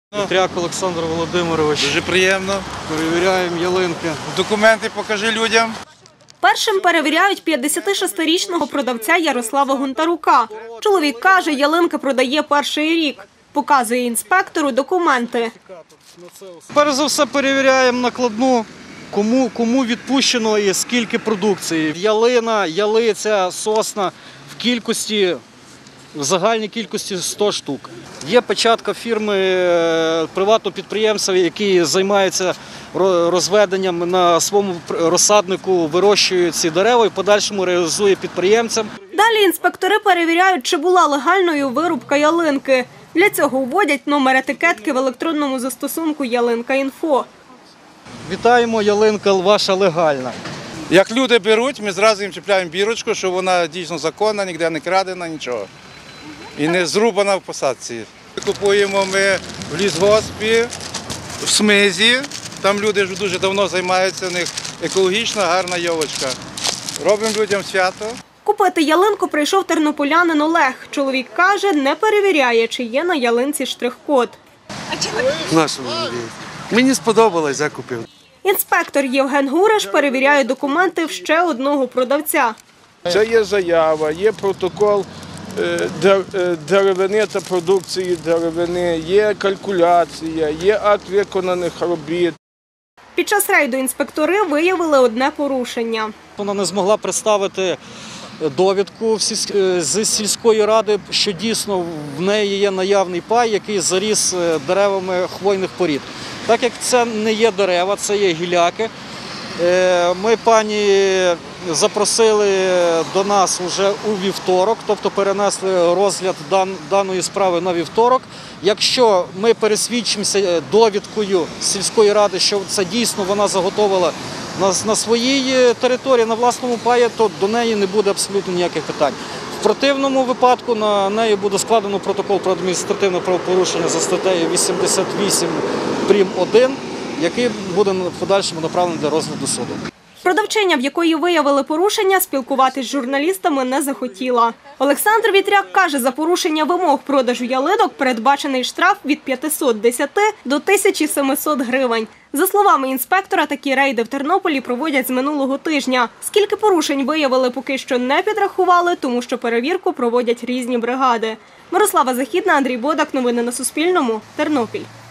Вітряк Олександр Володимирович. Дуже приємно. Перевіряємо ялинки. Документи покажи людям. Першим перевіряють 56-річного продавця Ярослава Гонтарука. Чоловік каже, ялинки продає перший рік. Показує інспектору документи. Перш за все перевіряємо накладну, кому відпущено і скільки продукції. Ялина, ялиця, сосна в загальній кількості 100 штук. Є печатка фірми приватного підприємства, який займається розведенням на своєму розсаднику, вирощує ці дерева і в подальшому реалізує підприємцям. Далі інспектори перевіряють, чи була легальною вирубка ялинки. Для цього вводять номер етикетки в електронному застосунку «Ялинка.Інфо». Вітаємо, ялинка ваша легальна. Як люди беруть, ми зразу їм чіпляємо бірочку, що вона дійсно законна, ніде не крадена, нічого. І не зрубана в посадці. Купуємо ми в лісгоспі, в смизі. Там люди вже дуже давно займаються, у них екологічна, гарна йолочка. Робимо людям свято. Купити ялинку прийшов тернополянин Олег. Чоловік каже, не перевіряє, чи є на ялинці штрих-код. Мені сподобалось, я купив. Інспектор Євген Гуриш перевіряє документи в ще одного продавця. Це є заява, є протокол деревини та продукції деревини, є калькуляція, є акт виконаних робіт. Під час рейду інспектори виявили одне порушення. Вона не змогла представити довідку з сільської ради, що дійсно в неї є наявний пай, який заріс деревами хвойних порід. Так як це не є дерева, це є гіляки, ми пані запросили до нас вже у вівторок, тобто перенесли розгляд даної справи на вівторок. Якщо ми пересвідчимося довідкою сільської ради, що це дійсно вона заготовила на своїй території, на власному паї, то до неї не буде абсолютно ніяких питань. В противному випадку на неї буде складено протокол про адміністративне правопорушення за статтею 88 прим. 1, який буде в подальшому направлений для розгляду суду. Продавчиня, в якої виявили порушення, спілкуватись з журналістами не захотіла. Олександр Вітряк каже, за порушення вимог продажу ялинок передбачений штраф від 510 до 1700 гривень. За словами інспектора, такі рейди в Тернополі проводять з минулого тижня. Скільки порушень виявили, поки що не підрахували, тому що перевірку проводять різні бригади. Мирослава Західна, Андрій Бодак. Новини на Суспільному. Тернопіль.